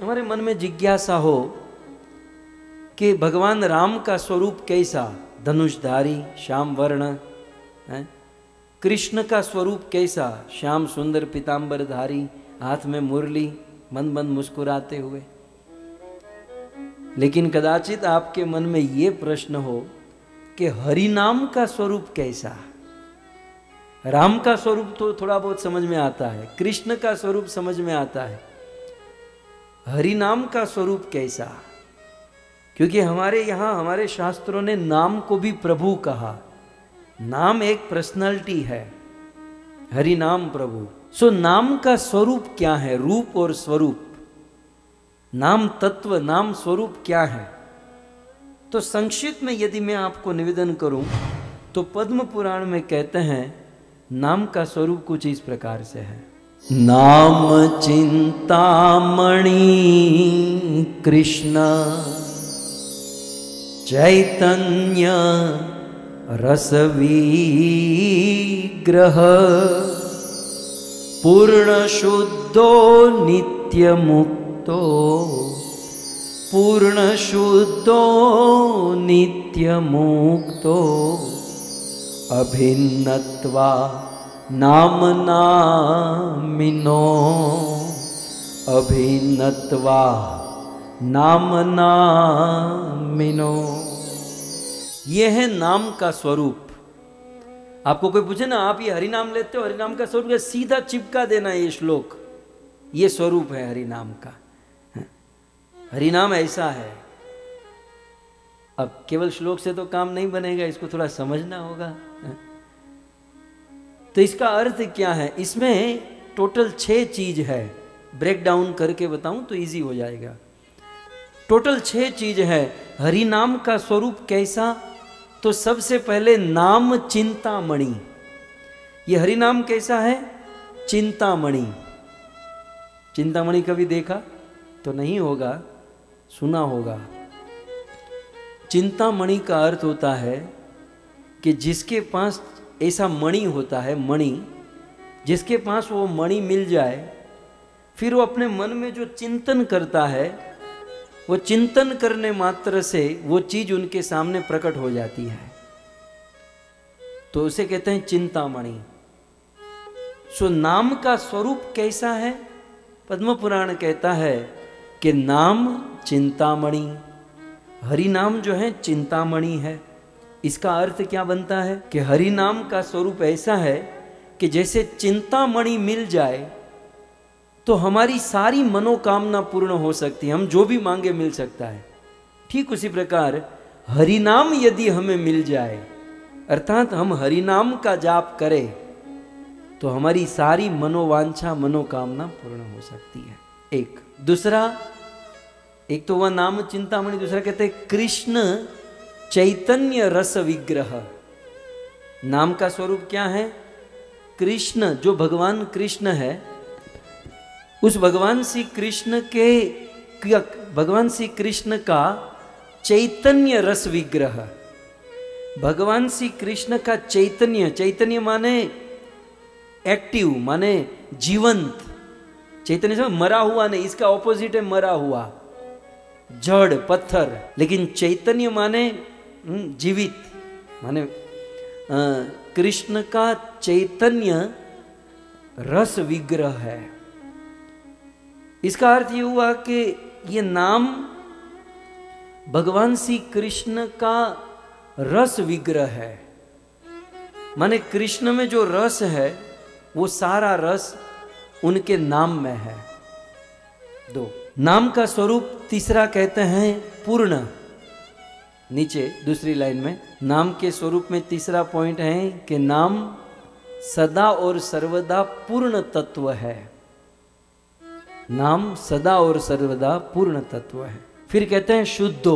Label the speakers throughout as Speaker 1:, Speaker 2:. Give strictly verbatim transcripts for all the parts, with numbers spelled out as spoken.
Speaker 1: हमारे मन में जिज्ञासा हो कि भगवान राम का स्वरूप कैसा, धनुषधारी श्याम वर्ण है, कृष्ण का स्वरूप कैसा, श्याम सुंदर पीतांबरधारी, हाथ में मुरली, मन मन मुस्कुराते हुए। लेकिन कदाचित आपके मन में ये प्रश्न हो कि हरि नाम का स्वरूप कैसा। राम का स्वरूप तो थोड़ा बहुत समझ में आता है, कृष्ण का स्वरूप समझ में आता है, हरि नाम का स्वरूप कैसा। क्योंकि हमारे यहां हमारे शास्त्रों ने नाम को भी प्रभु कहा। नाम एक पर्सनालिटी है, हरि नाम प्रभु। सो नाम का स्वरूप क्या है, रूप और स्वरूप, नाम तत्व नाम स्वरूप क्या है। तो संक्षिप्त में यदि मैं आपको निवेदन करूं तो पद्म पुराण में कहते हैं नाम का स्वरूप कुछ इस प्रकार से है। नाम चिंतामणि कृष्ण चैतन्य रसविग्रह पूर्ण शुद्धो नित्य मुक्तो पूर्ण शुद्धो नित्य मुक्तो अभिन्नत्वा नाम नामिनो अभिन्नत्वा नाम नामिनो। यह है नाम का स्वरूप। आपको कोई पूछे ना आप ये हरि नाम लेते हो, हरि नाम का स्वरूप, सीधा चिपका देना ये श्लोक, ये स्वरूप है हरि नाम का। हरि नाम ऐसा है। अब केवल श्लोक से तो काम नहीं बनेगा, इसको थोड़ा समझना होगा। तो इसका अर्थ क्या है, इसमें टोटल छह चीज है, ब्रेक डाउन करके बताऊं तो इजी हो जाएगा। टोटल छह चीज है। हरि नाम का स्वरूप कैसा, तो सबसे पहले नाम चिंतामणि। ये हरि नाम कैसा है, चिंतामणि। चिंतामणि कभी देखा तो नहीं होगा, सुना होगा। चिंतामणि का अर्थ होता है कि जिसके पास ऐसा मणि होता है, मणि, जिसके पास वो मणि मिल जाए, फिर वो अपने मन में जो चिंतन करता है, वो चिंतन करने मात्र से वो चीज उनके सामने प्रकट हो जाती है, तो उसे कहते हैं चिंतामणि। सो नाम का स्वरूप कैसा है, पद्म पुराण कहता है कि नाम चिंतामणि, हरि नाम जो है चिंतामणि है। इसका अर्थ क्या बनता है कि हरि नाम का स्वरूप ऐसा है कि जैसे चिंतामणि मिल जाए तो हमारी सारी मनोकामना पूर्ण हो सकती है, हम जो भी मांगे मिल सकता है। ठीक उसी प्रकार हरि नाम यदि हमें मिल जाए, अर्थात हम हरि नाम का जाप करें, तो हमारी सारी मनोवांछा मनोकामना पूर्ण हो सकती है। एक दूसरा, एक तो वह नाम चिंतामणि, दूसरा कहते हैं कृष्ण चैतन्य रस विग्रह। नाम का स्वरूप क्या है, कृष्ण, जो भगवान कृष्ण है, उस भगवान श्री कृष्ण के भगवान श्री कृष्ण का चैतन्य रस विग्रह। भगवान श्री कृष्ण का चैतन्य, चैतन्य माने एक्टिव, माने जीवंत। चैतन्य से मरा हुआ नहीं, इसका ऑपोजिट है मरा हुआ, जड़ पत्थर। लेकिन चैतन्य माने जीवित, माने कृष्ण का चैतन्य रस विग्रह है। इसका अर्थ ये हुआ कि ये नाम भगवान श्री कृष्ण का रस विग्रह है, माने कृष्ण में जो रस है वो सारा रस उनके नाम में है। दो, नाम का स्वरूप तीसरा कहते हैं पूर्ण। नीचे दूसरी लाइन में नाम के स्वरूप में तीसरा पॉइंट है कि नाम सदा और सर्वदा पूर्ण तत्व है। नाम सदा और सर्वदा पूर्ण तत्व है। फिर कहते हैं शुद्धो।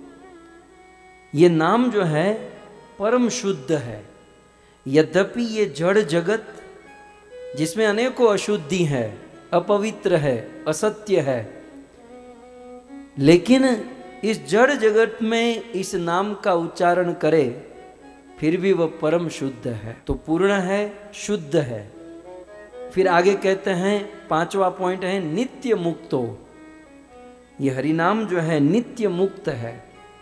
Speaker 1: ये नाम जो है परम शुद्ध है। यद्यपि ये जड़ जगत जिसमें अनेकों अशुद्धि है, अपवित्र है, असत्य है, लेकिन इस जड़ जगत में इस नाम का उच्चारण करे फिर भी वह परम शुद्ध है। तो पूर्ण है, शुद्ध है। फिर आगे कहते हैं पांचवा पॉइंट है नित्य मुक्तो। ये हरिनाम जो है नित्य मुक्त है,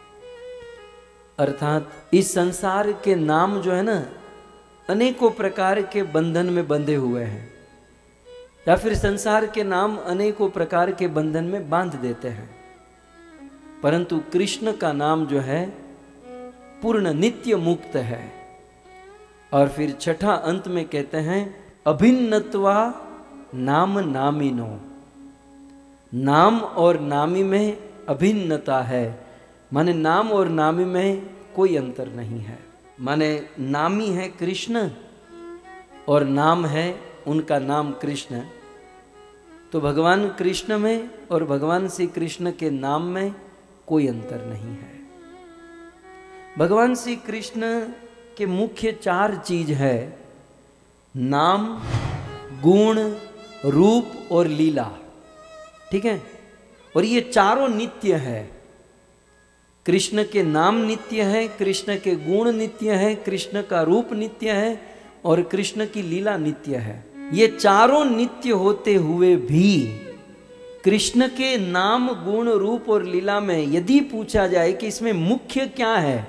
Speaker 1: अर्थात इस संसार के नाम जो है ना अनेकों प्रकार के बंधन में बंधे हुए हैं, या फिर संसार के नाम अनेकों प्रकार के बंधन में बांध देते हैं, परंतु कृष्ण का नाम जो है पूर्ण नित्य मुक्त है। और फिर छठा अंत में कहते हैं अभिन्नत्वा नाम नामिनो, नाम और नामी में अभिन्नता है, माने नाम और नामी में कोई अंतर नहीं है। माने नामी है कृष्ण और नाम है उनका नाम कृष्ण, तो भगवान कृष्ण में और भगवान श्री कृष्ण के नाम में कोई अंतर नहीं है। भगवान श्री कृष्ण के मुख्य चार चीज है, नाम, गुण, रूप और लीला, ठीक है। और ये चारों नित्य है। कृष्ण के नाम नित्य है, कृष्ण के गुण नित्य है, कृष्ण का रूप नित्य है और कृष्ण की लीला नित्य है। ये चारों नित्य होते हुए भी कृष्ण के नाम, गुण, रूप और लीला में यदि पूछा जाए कि इसमें मुख्य क्या है,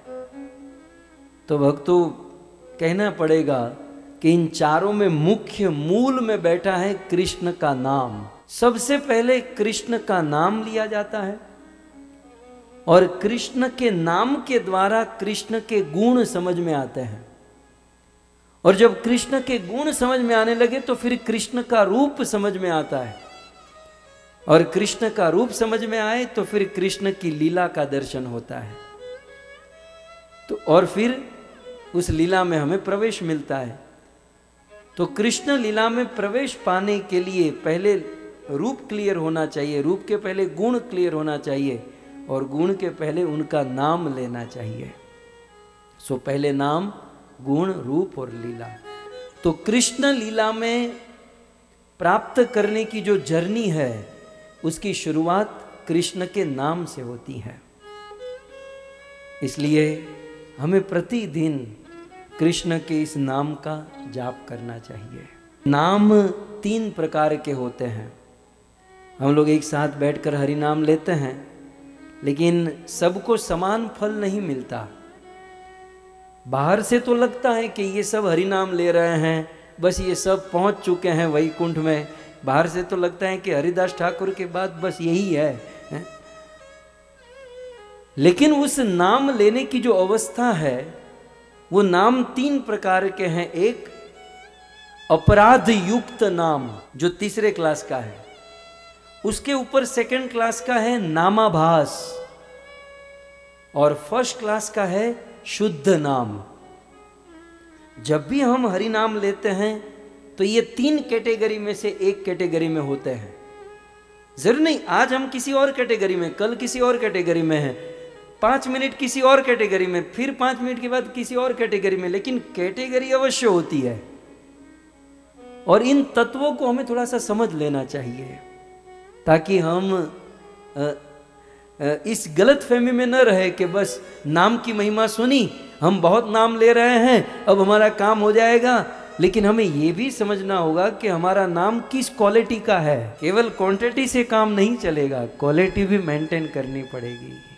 Speaker 1: तो भक्तों कहना पड़ेगा कि इन चारों में मुख्य मूल में बैठा है कृष्ण का नाम। सबसे पहले कृष्ण का नाम लिया जाता है और कृष्ण के नाम के द्वारा कृष्ण के गुण समझ में आते हैं, और जब कृष्ण के गुण समझ में आने लगे तो फिर कृष्ण का रूप समझ में आता है, और कृष्ण का रूप समझ में आए तो फिर कृष्ण की लीला का दर्शन होता है। तो और फिर उस लीला में हमें प्रवेश मिलता है। तो कृष्ण लीला में प्रवेश पाने के लिए पहले रूप क्लियर होना चाहिए, रूप के पहले गुण क्लियर होना चाहिए और गुण के पहले उनका नाम लेना चाहिए। सो पहले नाम, गुण, रूप और लीला। तो कृष्ण लीला में प्राप्त करने की जो जर्नी है उसकी शुरुआत कृष्ण के नाम से होती है। इसलिए हमें प्रतिदिन कृष्ण के इस नाम का जाप करना चाहिए। नाम तीन प्रकार के होते हैं। हम लोग एक साथ बैठकर हरि नाम लेते हैं, लेकिन सबको समान फल नहीं मिलता। बाहर से तो लगता है कि ये सब हरि नाम ले रहे हैं, बस ये सब पहुंच चुके हैं वैकुंठ में। बाहर से तो लगता है कि हरिदास ठाकुर के बाद बस यही है, है? लेकिन उस नाम लेने की जो अवस्था है वो नाम तीन प्रकार के हैं। एक अपराध युक्त नाम जो तीसरे क्लास का है, उसके ऊपर सेकंड क्लास का है नामाभास, और फर्स्ट क्लास का है शुद्ध नाम। जब भी हम हरि नाम लेते हैं तो ये तीन कैटेगरी में से एक कैटेगरी में होते हैं। जरूर नहीं आज हम किसी और कैटेगरी में, कल किसी और कैटेगरी में हैं, पांच मिनट किसी और कैटेगरी में, फिर पांच मिनट के बाद किसी और कैटेगरी में, लेकिन कैटेगरी अवश्य होती है। और इन तत्वों को हमें थोड़ा सा समझ लेना चाहिए ताकि हम आ, आ, इस गलत फहमी में न रहे कि बस नाम की महिमा सुनी, हम बहुत नाम ले रहे हैं, अब हमारा काम हो जाएगा। लेकिन हमें यह भी समझना होगा कि हमारा नाम किस क्वालिटी का है। केवल क्वांटिटी से काम नहीं चलेगा, क्वालिटी भी मेंटेन करनी पड़ेगी।